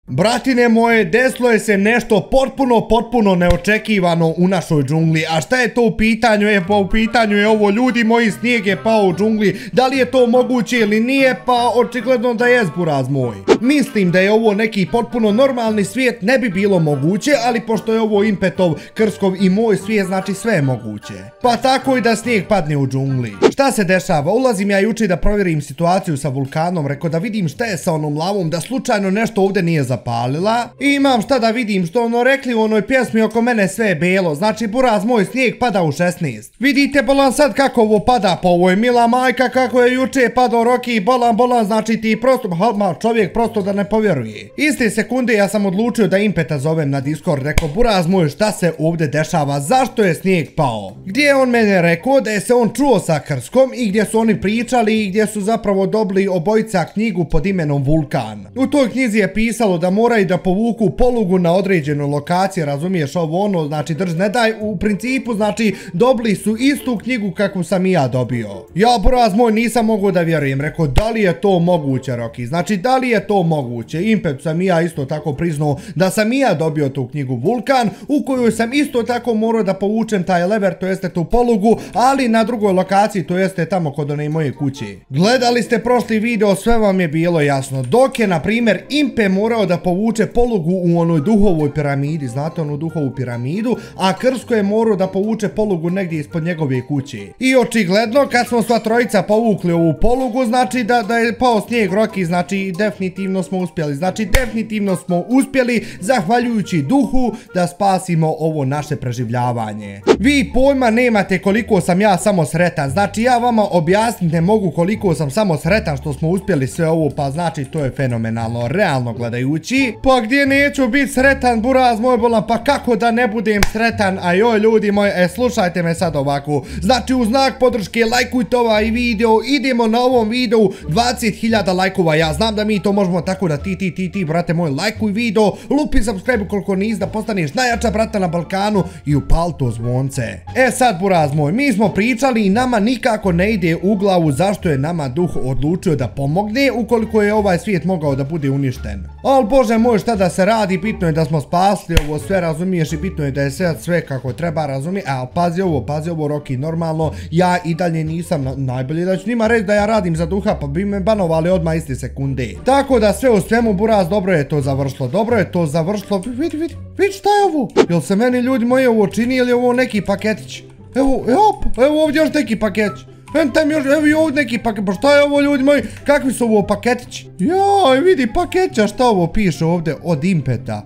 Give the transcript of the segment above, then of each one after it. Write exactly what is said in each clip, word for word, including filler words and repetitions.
Bratine moje, desilo je se nešto potpuno, potpuno neočekivano u našoj džungli. A šta je to u pitanju? E, pa u pitanju je ovo, ljudi moji, snijeg je pao u džungli. Da li je to moguće ili nije? Pa očigledno da je, buraz moj. Mislim da je ovo neki potpuno normalni svijet, ne bi bilo moguće, ali pošto je ovo Impetov, Krskov i moj svijet, znači sve je moguće. Pa tako i da snijeg padne u džungli. Šta se dešava? Ulazim ja juče da provjerim situaciju sa vulkanom, reko da vidim šta je sa onom lavom, da slučajno nešto ovdje nije zapalila. I imam šta da vidim, što ono rekli u onoj pjesmi oko mene sve je belo, znači buraz moj, snijeg pada u šesnaest. Vidite bolan sad kako ovo pada, pa ovo je mila majka kako je juče padao Roki, bolan bolan, znači ti prosto, ma čovjek prosto da ne povjeruje. Iste sekunde ja sam odlučio da Impeta zovem na Discord, rekao buraz moj šta se ovdje dešava, zašto je snijeg pao. Gdje je on mene rekao da je se on čuo sa Krskom i gdje su oni pričali i gdje su zapravo dobili obojica knjigu pod imenom Vulkan. U toj knjizi je pisalo da moraju da povuku polugu na određenu lokaciju, razumiješ ovo ono, znači drž ne daj, u principu znači dobili su istu knjigu kakvu sam i ja dobio. Ja buraz moj nisam mogao da vjerujem, rekao da li je to moguće Roki, znači da li je to moguće, Impet sam i ja isto tako priznao da sam i ja dobio tu knjigu Vulkan u kojoj sam isto tako morao da povučem taj lever, to jeste tu polugu, ali na drugoj lokaciji, to jeste tamo kod one moje kuće. Gledali ste prošli video, sve vam je bilo jasno, dok je na primjer Impe morao da povuče polugu u onoj duhovoj piramidi, znate onu duhovu piramidu, a Krsko je morao da povuče polugu negdje ispod njegove kuće. I očigledno kad smo sva trojica povukli ovu polugu, znači da, da je pao snijeg Roki, znači definitivno smo uspjeli, znači definitivno smo uspjeli zahvaljujući duhu da spasimo ovo naše preživljavanje. Vi pojma nemate koliko sam ja samo sretan, znači ja vama objasniti ne mogu koliko sam samo sretan što smo uspjeli sve ovo, pa znači to je fenomenalno, realno gledajući. Pa gdje neću biti sretan buraz moj bolan, pa kako da ne budem sretan, a joj ljudi moji, e slušajte me sad ovako, znači u znak podrške lajkujte ovaj video, idemo na ovom videu dvadeset hiljada lajkova, ja znam da mi to možemo tako da ti ti ti ti brate moj lajkuj video, lupi subscribe koliko nis da postaneš najjača brata na Balkanu i upali to zvonce. E sad buraz moj, mi smo pričali i nama nikako ne ide u glavu zašto je nama duh odlučio da pomogne ukoliko je ovaj svijet mogao da bude uništen. Al bože moj, šta da se radi, bitno je da smo spasli ovo sve, razumiješ, i bitno je da je sve, sve kako treba, razumiješ, al pazi ovo, pazi ovo Roki, normalno ja i dalje nisam na, najbolje da ću njima reći da ja radim za duha, pa bi me banovali odmah iste sekunde. Tako da sve u svemu buraz, dobro je to završilo, dobro je to završilo, vidi, vidi, vidi šta je ovo, jel se meni ljudi moji ovo čini ili je ovo neki paketić, evo, evo, evo ovdje još neki paketić. Evo tam još, evo i ovdje neki paket, pa šta je ovo ljudi moji, kakvi su ovo paketići? Jaj, vidi paketića, šta ovo piše ovdje, od Impeta.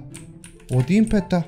Od Impeta?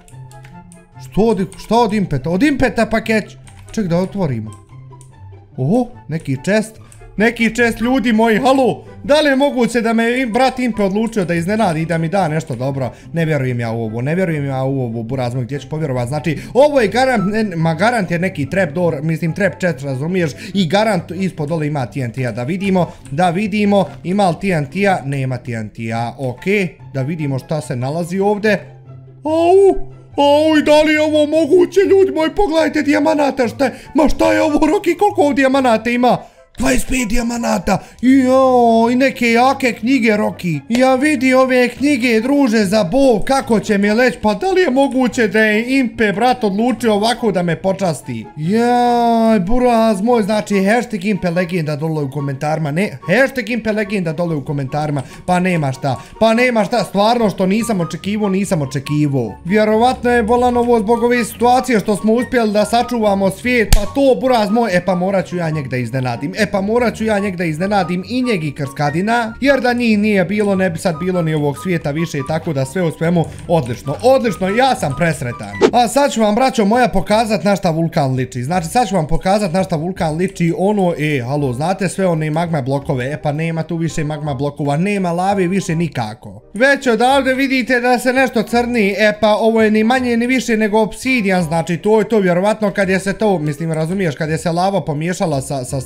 Što od, šta od Impeta? Od Impeta paketić. Ček da otvorimo. Oho, neki čest. Neki čest ljudi moji, halo, da li je moguće da me brat Impe odlučio da iznenadi i da mi da nešto dobro? Ne vjerujem ja u ovo, ne vjerujem ja u ovo, buraz moj, gdje ću povjerovat, znači ovo je garant, ne, ma garant je neki trapdoor, mislim trap chat, razumiješ, i garant ispod dole ima T N T-a, da vidimo, da vidimo, ima li T N T-a, nema T N T-a, okej, da vidimo šta se nalazi ovdje. Au, au, i da li je ovo moguće ljudi moji, pogledajte dijamanata, šta je, ma šta je ovo Roki, koliko ovo dijamanata ima? dvadeset pet dijamanata, joj, i neke jake knjige Roki. Ja vidi ove knjige druže za bol, kako će mi leć, pa da li je moguće da je Impe brat odlučio ovako da me počasti? Jaj, buraz moj, znači hashtag Impe legenda dole u komentarima, ne, hashtag Impe legenda dole u komentarima, pa nema šta, pa nema šta, stvarno što nisam očekivao, nisam očekivao. Vjerovatno je bolan ovo zbog ove situacije što smo uspjeli da sačuvamo svijet, pa to buraz moj, e pa morat ću ja njeg da iznenadim, e pa morat ću ja njeg da iznenadim i njeg i Krskadina, jer da njih nije bilo ne bi sad bilo ni ovog svijeta više, tako da sve u svemu odlično, odlično, ja sam presretan. A sad ću vam braćo moja pokazat na šta vulkan liči, znači sad ću vam pokazat na šta vulkan liči, ono, e, halo, znate sve one magma blokove, e pa nema tu više magma blokova, nema lave više nikako. Već odavde vidite da se nešto crni, e pa ovo je ni manje ni više nego obsidijan, znači to je to vjerovatno kad je se to, mislim razumiješ, kad je se lava pomiješala sa, sa snijegom,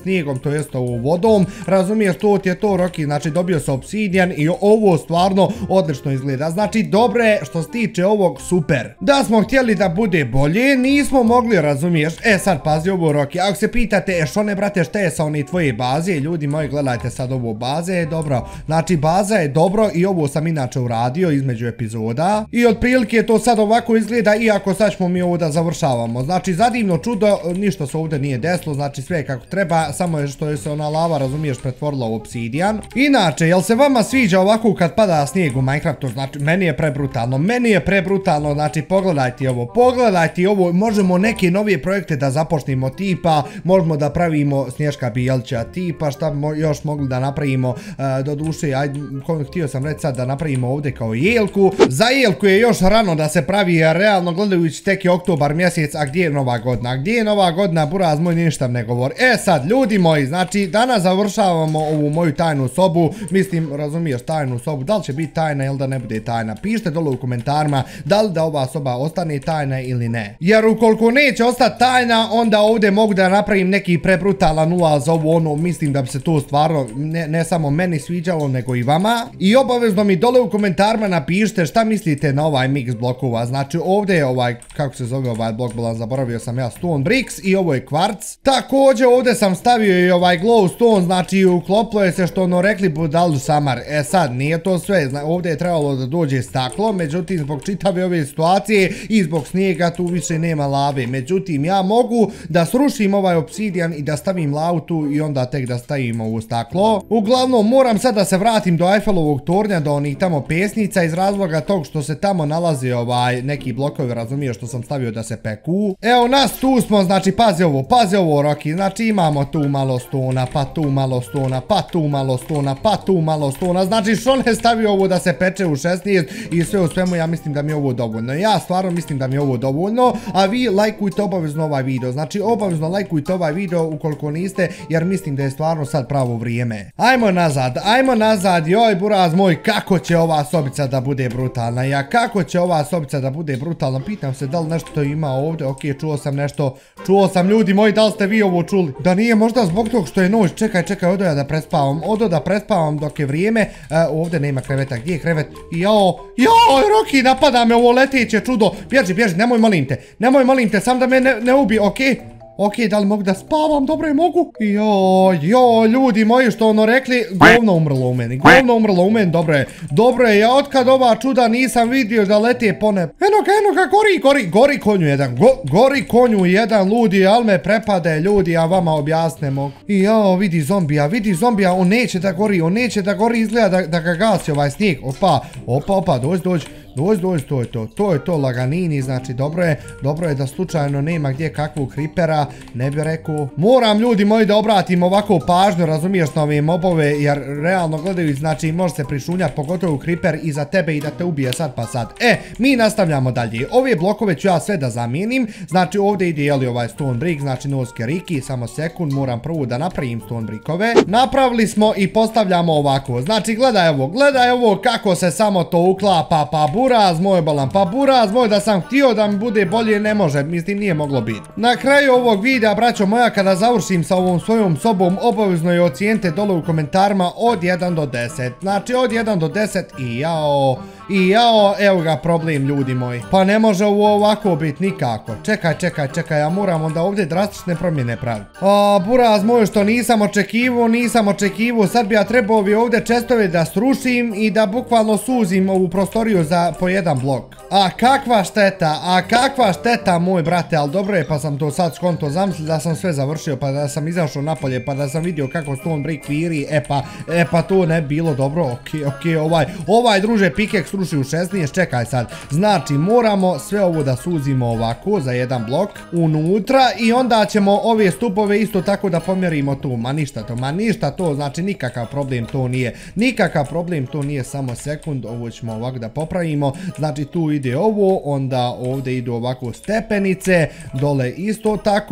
to jest ovo vodom, razumiješ, to ti je to Roki, znači dobio se obsidijan i ovo stvarno odlično izgleda, znači dobro je što se tiče ovog super. Da smo htjeli da bude bolje, nismo mogli, razumiješ, e sad pazi ovo Roki, ako se pitate, e što ne brate, šta je sa one tvoje baze, ljudi moji gledajte sad ovo, baze je dobro, znači baza je dobro i ovo sam inače uradio između epizoda i otprilike to sad ovako izgleda, iako sad ćemo mi ovo da završavamo, znači za divno čudo ništa se ovdje nije desilo, znači sve je kako treba, samo je što je se ona lava, razumiješ, pretvorila u obsidijan. Inače, jel se vama sviđa ovako kad pada snijeg u Minecraftu, znači meni je prebrutalno, meni je prebrutalno, znači pogledajte ovo, pogledajte ovo, možemo neke novije projekte da započnemo tipa, možemo da pravimo Snješka Bijelća tipa, šta bi još mogli da napravimo, do duše, ajde, htio sam reći sad da napravimo ovdje kao jelku, za jelku je još rano da se pravi, realno gledajući tek je oktobar mjesec, a gdje je nova godina, gdje je nova godina, buraz moj ništa ne govori. E sad, ljudi moji, znači danas završavamo ovu moju tajnu sobu, mislim, razumiješ, tajnu sobu, da li će biti tajna ili da ne bude tajna, pišite dole u komentarima da li da ova soba ostane tajna ili ne, jer ukoliko neće ostati tajna, onda ovdje mogu da napravim neki prebrutalan ulaz, ovo ono, mislim da bi se to stvarno ne, ne samo meni sviđalo, nego i vama, i obavezno mi dole u komentarima napišite šta mislite na ovaj mix blokova, znači ovdje je ovaj, kako se zove ovaj blok, bila zaboravio sam ja, stone bricks i ovo je kvarc, također ovdje sam stavio i ovaj glowstone, znači uklopilo je se što ono rekli budalu samar, e sad nije to sve, ovdje je trebalo da dođe staklo, međutim zbog čitave ove situacije i zbog snijega tu više nema lave, međutim ja mogu da srušim ovaj obsidijan i da stavim lavu tu i onda tek da stavim ovo staklo. Uglavnom moram sad da se vratim do Eiffelovog tornja, do onih tamo pesnica, iz razloga tog što se tamo nalazi ovaj neki blokovi, razumiješ, što sam stavio da se peku. Evo nas tu smo, znači pazi ovo, pazi ovo Roki, znači imamo tu malo stona, pa tu malo stona, pa tu malo stona, pa tu malo stona, znači što ne stavio ovo da se peče u šesnaest i sve u svemu ja mislim da mi je ovo dovoljno, ja stvarno mislim da mi je ovo dovoljno, a vi lajkujte obavezno ovaj video, znači obavezno lajkujte ovaj video ukoliko niste, jer mislim da je stvarno sad pravo vrijeme. Ajmo nazad, ajmo nazad, joj buraz moj, kako će ova sobica da bude brutalna, ja kako će ova sobica da bude brutalna, pitam se da li nešto ima ovdje, ok, čuo sam nešto, čuo sam ljudi moji, da li ste vi ovo čuli, da nije možda zbog tog što je noć, čekaj, čekaj, odo ja da prespavam, odo da prespavam dok je vrijeme, e, ovdje nema kreveta, gdje je krevet, jao, jao, Roki, napada me ovo leteće čudo, bježi, bježi, nemoj molim te, nemoj molim te, sam da me ne, ne ubi, ok? Ok, da li mogu da spavam? Dobro je, mogu. Joj, joj, ljudi moji, što ono rekli, govno umrlo u meni, govno umrlo u meni, dobro je, dobro je, ja otkad ova čuda nisam vidio da lete po nebu. Eno ga, eno ga, gori, gori, gori konju jedan, go, gori konju jedan, ludi, al me prepade, ljudi, ja vama objasne mogu. I jao, vidi zombija, vidi zombija, on neće da gori, on neće da gori, izgleda da, da ga gasi ovaj snijeg, opa, opa, opa, dođi, dođi. Dođi, dođi, to je to, to je to laganini, znači dobro je, dobro je da slučajno nema gdje kakvog creepera, ne bi rekao. Moram ljudi moji da obratim ovako pažnju, razumiješ, na ove mobove, jer realno gledaju, znači može se prišunjati, pogotovo creeper iza tebe i da te ubije sad pa sad. E, mi nastavljamo dalje, ove blokove ću ja sve da zamijenim, znači ovdje ide jeli ovaj stone brick, znači noske riki, samo sekund, moram prvo da napravim stone brickove. Napravili smo i postavljamo ovako, znači gledaj ovo, gledaj ovo kako se samo to uklapa, pa bu buraz moj balan, pa buraz moj, da sam htio da mi bude bolje, ne može, mislim nije moglo biti. Na kraju ovog videa, braćo moja, kada završim sa ovom svojom sobom, obavezno je ocijenite dole u komentarima od jedan do deset, znači od jedan do deset i jao, i jao, evo ga problem ljudi moji, pa ne može ovo ovako biti nikako, čekaj, čekaj, čekaj, ja moram onda ovdje drastične promjene praviti. A, buraz moj, što nisam očekivao, nisam očekivao, sad bi ja trebao bi ovdje čestove da srušim i da bukvalno suzim ovu prostoriju za po jedan blok. A kakva šteta, a kakva šteta moj brate, ali dobro je pa sam to sad skonto, zamisli da sam sve završio, pa da sam izašao napolje, pa da sam vidio kako stone brick viri, e pa, e pa to ne bi bilo dobro, okej, okay, okej, okay, ovaj, ovaj druže pikek sruši u šesnaest, čekaj sad, znači moramo sve ovo da suzimo ovako za jedan blok unutra i onda ćemo ove stupove isto tako da pomjerimo tu, ma ništa to, ma ništa to, znači nikakav problem to nije, nikakav problem to nije, samo sekund, ovo ćemo ovako da popravimo, znači tu ide ovo, onda ovdje idu ovako stepenice, dole isto tako,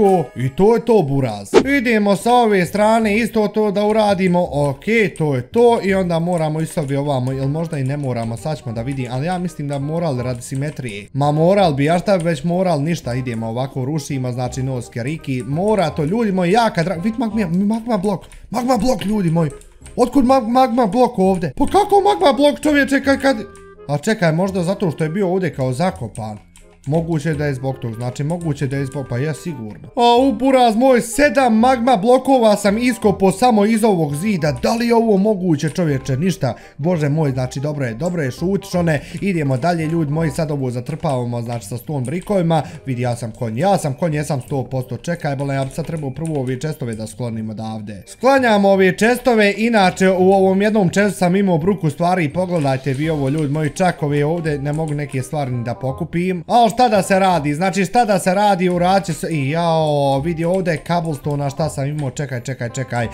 ovako i to je to buraz. Idemo sa ove strane isto to da uradimo, ok, to je to i onda moramo isto bi ovamo, ili možda i ne moramo, sad ćemo da vidim, ali ja mislim da moral radi simetrije. Ma moral bi, ja šta bi već moral, ništa, idemo ovako, rušimo, znači noske riki, mora to, ljudi moji, jaka draga, vidite magma, magma blok, magma blok, ljudi moji, otkud mag, magma blok ovdje? Pa kako magma blok, čovječe, kad, kad... A čekaj, možda zato što je bio ovdje kao zakopan. Moguće da je zbog tog, znači moguće da je zbog, pa ja sigurno. A u buraz moj, sedam magma blokova sam iskopao samo iz ovog zida, da li je ovo moguće čovječe, ništa, bože moj, znači dobro je, dobro je, šutiš one, idemo dalje ljudi moji, sad ovo zatrpavamo, znači sa stone brikovima, vidi ja sam konj, ja sam konj, jesam sto posto, čekaj, bole, ja bi sad trebao prvo ove čestove da sklonimo odavde. Sklanjamo ove čestove, inače u ovom jednom čestu sam imao bruku stvari, pogledajte vi ovo ljudi moji, čak ove ovdje ne mogu neke stvari ni da pokupim, ali šta da se radi, znači šta da se radi, uraće se, i jao, vidi ovdje cobblestone, šta sam imao, čekaj, čekaj, čekaj,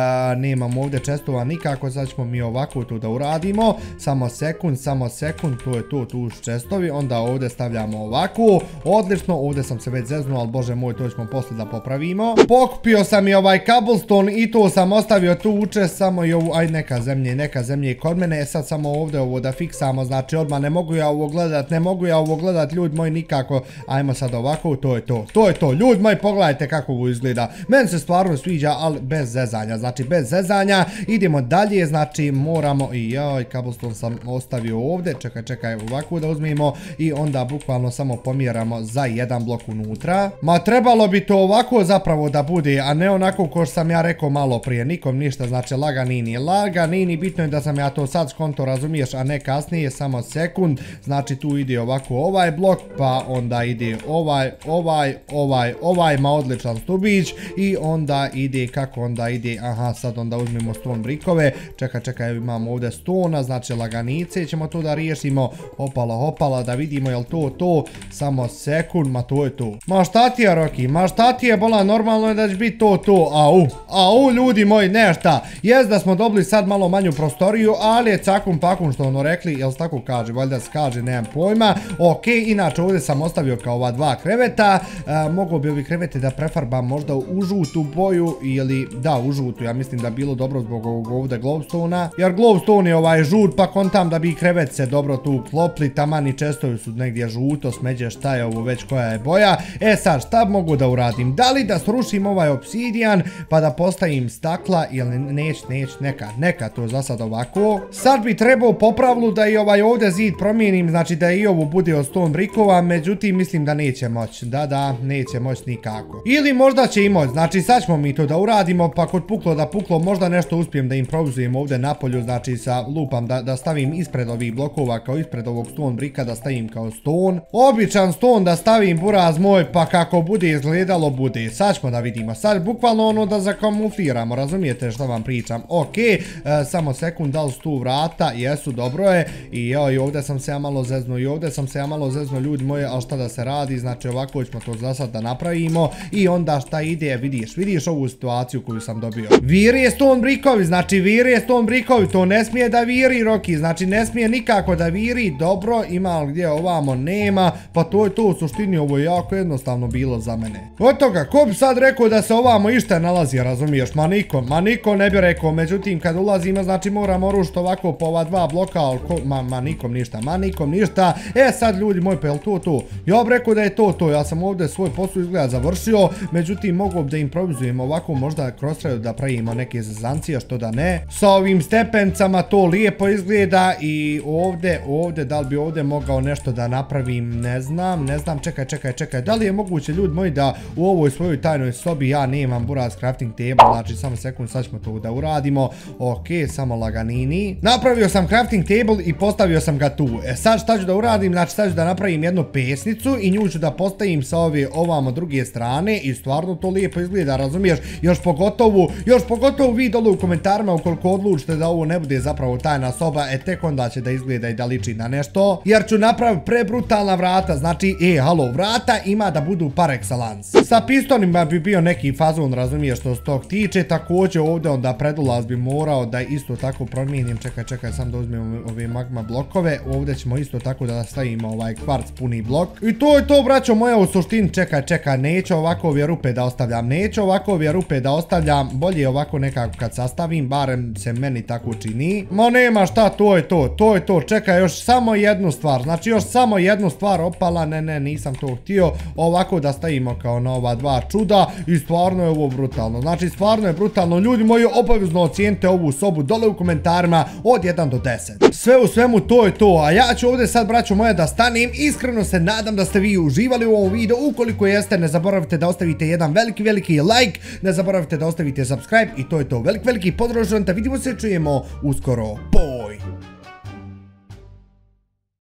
nemam ovdje čestova nikako, sad ćemo mi ovako tu da uradimo, samo sekund, samo sekund, to je to, tu su čestovi, onda ovdje stavljamo ovako, odlično, ovdje sam se već zeznuo, ali bože moj, to ćemo poslije da popravimo, pokupio sam i ovaj cobblestone i to sam ostavio tu učest, samo i ovu, aj neka zemlje, neka zemlje kod mene, sad samo ovdje ovo da fiksamo, znači odmah ne mogu ja ovo gledat, ne mogu ja ovo gledat, ljudi moji, nikako, ajmo sad ovako, to je to, to je to, ljudi moji, pogledajte kako ovo izgleda, meni se stvarno sviđa, ali bez zezanja, znači bez zezanja, idemo dalje, znači moramo, i joj, cobblestone sam ostavio ovdje, čekaj, čekaj, ovako da uzmemo i onda bukvalno samo pomjeramo za jedan blok unutra, ma trebalo bi to ovako zapravo da bude, a ne onako ko što sam ja rekao malo prije, nikom ništa, znači laganini, laganini, bitno je da sam ja to sad skonto, razumiješ, a ne kasnije, samo sekund, znači tu ide ovako ovaj blok, pa onda ide ovaj, ovaj, ovaj, ovaj, ma odličan stubić i onda ide, kako onda ide, aha, sad onda uzmemo stone brikove, čekaj, čekaj, imamo ovdje stona, znači laganice, ćemo to da riješimo, hopala, hopala, da vidimo jel to to, samo sekund, ma to je to. Ma šta ti je, Roki, ma šta ti je, bola, normalno je da će biti to to, au, au, ljudi moji, nešta, jest da smo dobili sad malo manju prostoriju, ali je cakum pakum što ono rekli, jel se tako kaže, valjda se kaže, nemam pojma, ok, inače ovdje sam ostavio kao ova dva kreveta, e, mogu bi ovi krevete da prefarbam možda u žutu boju ili da u žutu, ja mislim da bilo dobro zbog ovog ovdje glowstone-a, jer glowstone je ovaj žut, pa kontam da bi krevet se dobro tu uklopli, taman i čestovi su negdje žuto, smeđe šta je ovo već koja je boja. E sad šta mogu da uradim, da li da srušim ovaj obsidijan pa da postavim stakla ili neć, neć, neka, neka to za sad ovako. Sad bi trebao po pravlu da i ovaj ovdje zid promijenim, znači da i ovo bude od stone brickova, međutim mislim da neće moći, da da, neće moći nikako. Ili možda će i moći, znači sad ćemo mi to da uradimo, pa kod puklo da puklo, možda nešto uspijem da improvizujem ovdje napolju, znači sa lupam da, da stavim ispred ovih blokova, kao ispred ovog stone bricka da stavim kao stone. Običan stone da stavim, buraz moj, pa kako bude izgledalo bude. Sad ćemo da vidimo, sad bukvalno ono da zakamufliramo, razumijete što vam pričam. Ok, e, samo sekund, da li su tu vrata, jesu, dobro je, i evo i ovdje sam se ja malo zeznuo, i ovdje sam se ja malo zeznuo, ljudi moji, ali šta da se radi, znači ovako ćemo to za sad da napravimo i onda šta ide, vidiš, vidiš ovu situaciju koju sam dobio. Viri je stone brickovi, znači viri je stone brickovi, to ne smije da viri, Roki, znači ne smije nikako da viri, dobro, ima li gdje ovamo, nema, pa to je to u suštini, ovo je jako jednostavno bilo za mene. Od toga, ko bi sad rekao da se ovamo išta nalazi, razumiješ, ma niko, ma niko ne bi rekao, međutim kad ulazimo, znači moramo rušiti ovako po ova dva bloka, ali ko, ma, ma nikom ništa, ma nikom ništa, e sad ljudi moj, pa je li to to? Ja bih rekao da je to to, ja sam ovdje svoj posao izgleda završio, međutim mogu da improvizujem ovako, možda kroz traju da pravimo neke zazancije, što da ne. Sa ovim stepencama to lijepo izgleda i ovdje, ovdje, da li bi ovdje mogao nešto da napravim, ne znam, ne znam, čekaj, čekaj, čekaj, da li je moguće ljudi moji da u ovoj svojoj tajnoj sobi ja nemam buraz crafting table, znači samo sekund, sad ćemo to da uradimo, ok, samo laganini. Napravio sam crafting table i postavio sam ga tu, e sad šta ću da uradim, znači sad ću da napravim jednu pesnicu i nju ću da postavim sa ove ovamo druge strane i stvarno to lijepo izgleda, razumiješ, još pogotovo, još pogotovo vi dole u komentarima ukoliko odlučite da ovo ne bude zapravo tajna soba, e tek onda će da izgleda i da liči na nešto, jer ću napraviti prebrutalna vrata, znači, e, halo, vrata ima da budu par excellence. Sa pistonima bi bio neki fazon, razumiješ, što se tog tiče, također ovdje onda predulaz bi morao da isto tako promijenim, čekaj, čekaj, sam da uzmemo ove magma blokove, ovdje ćemo isto tako da stavimo ovaj kvarc potpuni blok. I to je to, braćo moja, u suštini. Čekaj, čekaj, neću ovako ove rupe da ostavljam, neću ovako ove rupe da ostavljam, bolje ovako nekako kad sastavim, barem se meni tako čini. Ma nema šta, to je to, to je to, čekaj, još samo jednu stvar, znači još samo jednu stvar opala, ne, ne, nisam to htio, ovako da stavimo kao na ova dva čuda i stvarno je ovo brutalno, znači stvarno je brutalno, ljudi moji, obavezno ocijenite ovu sobu dole u komentarima od jedan do deset. Sve u svemu to je to, a ja ću ovdje sad, braćo moje, da stanem, iskreno se nadam da ste vi uživali u ovom videu, ukoliko jeste, ne zaboravite da ostavite jedan veliki, veliki like, ne zaboravite da ostavite subscribe i to je to, veliki, veliki pozdrav, da vidimo se, čujemo uskoro, po